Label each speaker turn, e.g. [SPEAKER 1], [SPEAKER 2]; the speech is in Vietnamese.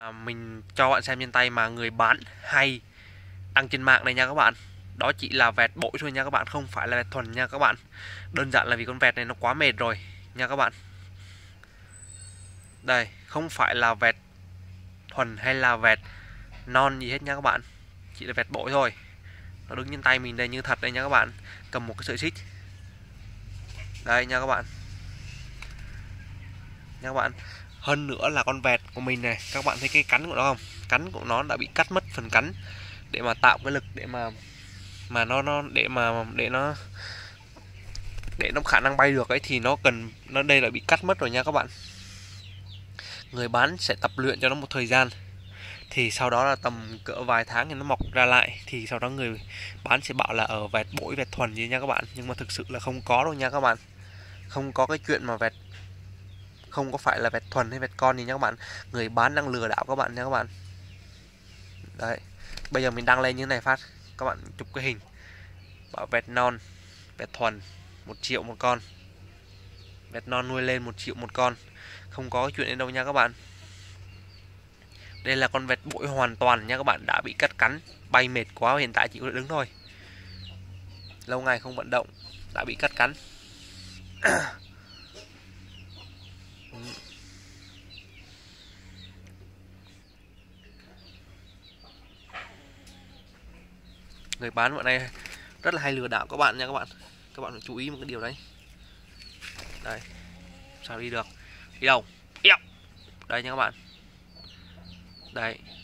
[SPEAKER 1] Mình cho bạn xem trên tay mà người bán hay đăng trên mạng này nha các bạn. Đó chỉ là vẹt bội thôi nha các bạn, không phải là vẹt thuần nha các bạn. Đơn giản là vì con vẹt này nó quá mệt rồi nha các bạn. Đây, không phải là vẹt thuần hay là vẹt non gì hết nha các bạn. Chỉ là vẹt bội thôi. Nó đứng trên tay mình đây như thật đây nha các bạn. Cầm một cái sợi xích. Đây nha các bạn. Nha các bạn. Hơn nữa là con vẹt của mình này, các bạn thấy cái cắn của nó không? Cắn của nó đã bị cắt mất phần cắn để mà tạo cái lực để mà nó để nó khả năng bay được ấy, thì nó đây là bị cắt mất rồi nha các bạn. Người bán sẽ tập luyện cho nó một thời gian, thì sau đó là tầm cỡ vài tháng thì nó mọc ra lại, thì sau đó người bán sẽ bảo là ở vẹt bỗi vẹt thuần gì nha các bạn. Nhưng mà thực sự là không có đâu nha các bạn. Không có cái chuyện mà vẹt, không có phải là vẹt thuần hay vẹt con gì nha các bạn. Người bán đang lừa đảo các bạn nha các bạn. Đấy, bây giờ mình đăng lên như thế này phát, các bạn chụp cái hình bảo vẹt non, vẹt thuần 1 triệu một con, vẹt non nuôi lên 1 triệu một con. Không có chuyện đấy đâu nha các bạn. Đây là con vẹt bội hoàn toàn nha các bạn, đã bị cắt cắn, bay mệt quá, hiện tại chỉ có đứng thôi. Lâu ngày không vận động đã bị cắt cắn. Người bán bọn này rất là hay lừa đảo các bạn nha các bạn. Các bạn phải chú ý một cái điều đấy. Đây, sao đi được, đi đâu, đây nha các bạn. Đây,